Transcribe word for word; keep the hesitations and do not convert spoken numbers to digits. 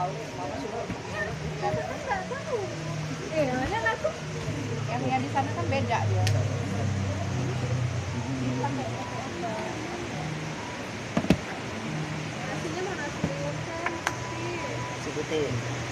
tahu, mama suruh. Karena kan nggak tahu. Eh, mana aku? Yang yang di sana kan beda dia. Ini pakai apa? Nasinya mau nasi liwet kan? Nasi Si putih.